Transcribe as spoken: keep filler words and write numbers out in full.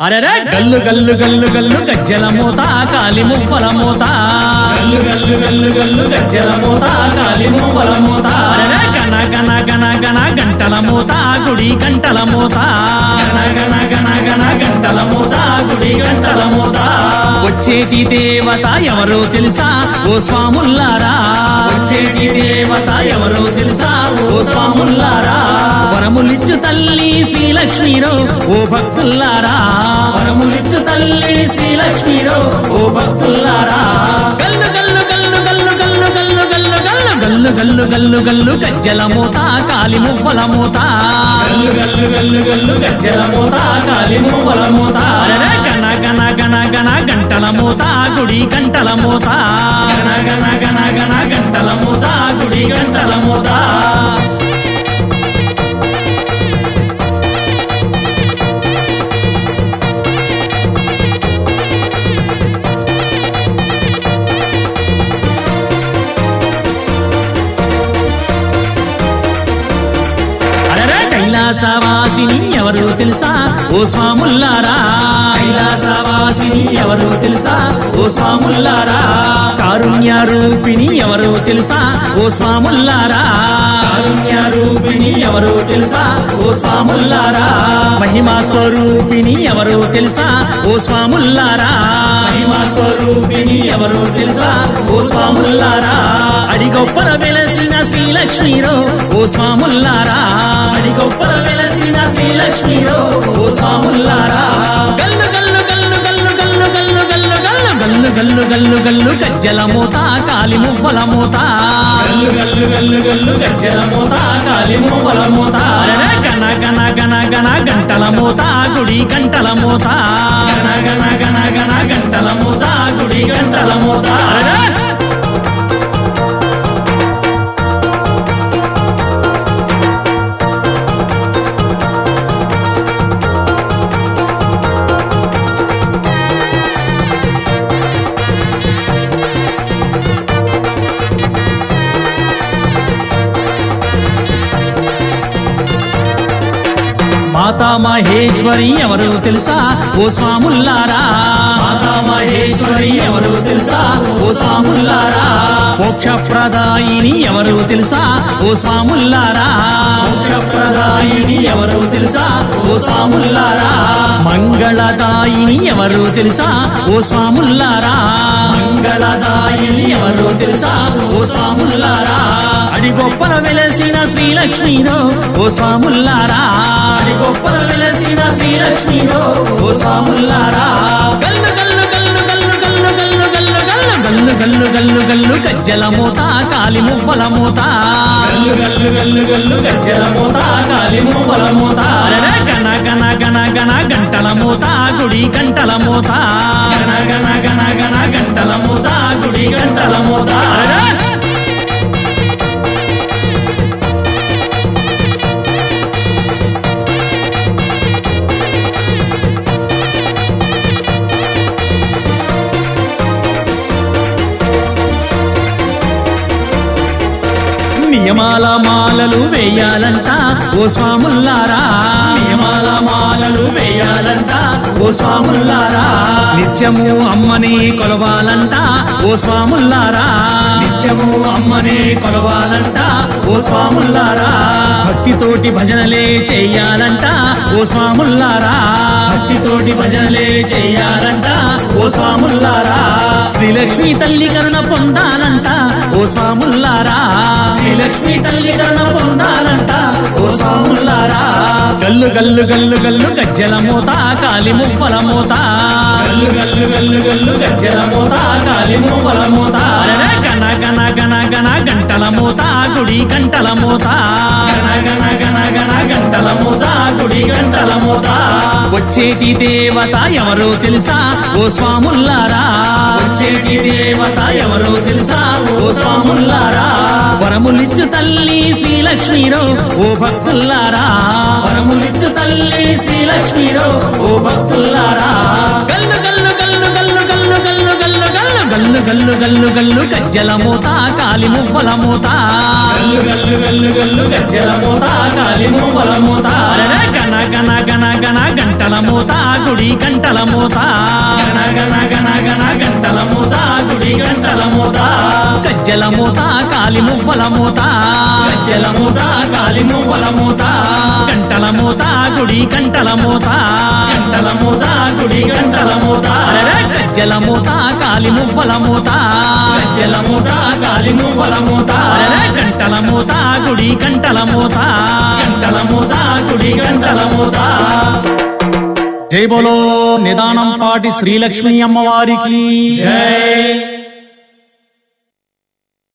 అరెరే గల్లు గల్లు గల్లు గల్లు గజ్జల మోత కాలి మువ్వల మోత గల్లు గల్లు గల్లు గల్లు గజ్జల మోత కాలి మువ్వల మోత అరెరే గణ గణ గణ గణ గంటల మోత గుడి గంటల మోత గణ గణ గణ గణ గంటల మోత గుడి గంటల మోత వచ్చేటి దేవత ఎవరో తెలుసా ఓ స్వాముల్లారా వచ్చేటి దేవత ఎవరో తెలుసా ఓ స్వాముల్లారా వరములిచ్చు తల్లి శ్రీలక్ష్మీరో ఓ భక్తుల్లారా వరములిచ్చు తల్లి శ్రీలక్ష్మీరో ఓ భక్తుల్లారా గల్లు గల్లు గల్లు గల్లు గల్లు గల్లు గల్లు గల్లు గల్లు గల్లు గల్లు గల్లు గజ్జల మోత కాలి మువ్వల మోత గల్లు గల్లు గల్లు గల్లు గజ్జల మోత కాలి మువ్వల మోత అరెరే గణ గణ గణ గణ గంటల మోత గుడి గంటల మోత గణ గణ గణ గణ గంటల మోత గుడి గంటల మోత కైలాసవాసిని ఎవరు తెలుసా ఓ స్వాముల్లారా కైలాసవాసిని ఎవరు తెలుసా ఓ స్వాముల్లారా కారుణ్య రూపిణి ఎవరు తెలుసా ఓ స్వాముల్లారా కారుణ్య రూపిణి ఎవరు తెలుసా ఓ స్వాముల్లారా మహిమా స్వరూపిణి ఎవరు తెలుసా ఓ స్వాముల్లారా మహిమా స్వరూపిణి ఎవరు తెలుసా ఓ స్వాముల్లారా అడిగొప్పల వెలసిన శ్రీలక్ష్మీరో ఓ స్వాముల్లారా అడిగొప్పల వెలసిన శ్రీలక్ష్మీరో ఓ స్వాముల్లారా గల్లు గల్లు గల్లు గల్లు గల్లు గల్లు గల్లు గల్లు గల్లు గల్లు గల్లు గల్లు గజ్జల మోత కాలి మువ్వల మోత గల్లు గల్లు గల్లు గల్లు గజ్జల మోత కాలి మువ్వల మోత అరెరే గణ గణ గణ గణ గంటల మోత గుడి గంటల మోత గణ గణ గణ గణ గంటల మోత గుడి గంటల మోత అరెరే మాతా మహేశ్వరి ఎవరు తెలుసా ఓ స్వాముల్లారా మాతా మహేశ్వరి ఎవరు తెలుసా ఓ స్వాముల్లారా మోక్షప్రదాయిని ఎవరు తెలుసా ఓ స్వాముల్లారా మోక్షప్రదాయిని ఎవరు తెలుసా ఓ స్వాముల్లారా మంగళదాయిని ఎవరు తెలుసా ఓ స్వాముల్లారా మంగళదాయిని ఎవరు తెలుసా ఓ స్వాముల్లారా అడిగొప్పల వెలసిన శ్రీలక్ష్మీరో ఓ స్వాముల్లారా గొప్పల వెలసిన శ్రీలక్ష్మీరో ఓ స్వాముల్లారా గల్లు గల్లు గల్లు గల్లు గల్లు గల్లు గల్లు గల్లు గల్లు గల్లు గల్లు గల్లు గజ్జల మోత కాలి మువ్వల మోత గల్లు గల్లు గల్లు గల్లు గజ్జల మోత కాలి మువ్వల మోత అరెరే గణ గణ గణ గణ గంటల మోత గుడి గంటల మోత గణ గణ గణ గణ గంటల మోత గుడి గంటల మోత అరెరే నియమాల మాలలు వేయాలంట ఓ స్వాముల్లారా నియమాల మాలలు వేయాలంట ఓ స్వాముల్లారా నిత్యము అమ్మని కొలవాలంట ఓ స్వాముల్లారా నిత్యము అమ్మనే కొలవాలంట ఓ స్వాముల్లారా భక్తితోటి భజనలే చెయ్యాలంట ఓ స్వాముల్లారా భక్తితోటి భజనలే చెయ్యాలంట ఓ స్వాముల్లారా శ్రీలక్ష్మి తల్లి కరుణ పొందాలంట ఓ స్వాముల్లారా శ్రీలక్ష్మి తల్లి కరుణ పొందాలంట ఓ స్వాముల్లారా గల్లు గల్లు గల్లు గల్లు గజ్జల మోత కాలి మువ్వల మోత గల్లు గల్లు గల్లు గల్లు గజ్జల మోత కాలి మువ్వల మోత అరెరే గణ గణ గణ గణ గంటల మోత గుడి గంటల మోత గణ గణ గణ గణ గంటల మోత గుడి గంటల మోత వచ్చేటి దేవత ఎవరో తెలుసా ఓ స్వాముల్లారా వచ్చేటి దేవత ఎవరో తెలుసా ఓ స్వాముల్లారా వరములిచ్చు తల్లి శ్రీలక్ష్మీరో ఓ భక్తుల్లారా వరములిచ్చు తల్లి శ్రీలక్ష్మీరో ఓ భక్తుల్లారా గల్లు గల్లు గల్లు గల్లు గల్లు గల్లు గల్లు గల్లు గల్లు గల్లు గల్లు గల్లు గజ్జల మోత కాలి మువ్వల మోత గల్లు గల్లు గల్లు గల్లు గజ్జల మోత కాలి మువ్వల మోత అరెరే గణ గణ గణ గణ గంట గంటల మూత గుడి గంటల మూత గణ గణ గణ గణ గంటల మూత గుడి గంటల మూత గజ్జల మూత కాలి మువ్వల మూత గజ్జల మూత కాలి మువ్వల మూత గంటల మూత గుడి గంటల మూత గంటల మూత గుడి గంటల మూత గజ్జల మూత కాలి మువ్వల మూత గజ్జల మూత కాలి మువ్వల మూత గంటల మూత గుడి గంటల మూత గంటల మూత గుడి గంటల మూత జై బోలో నిదానం పాటి శ్రీలక్ష్మీ అమ్మవారికి జై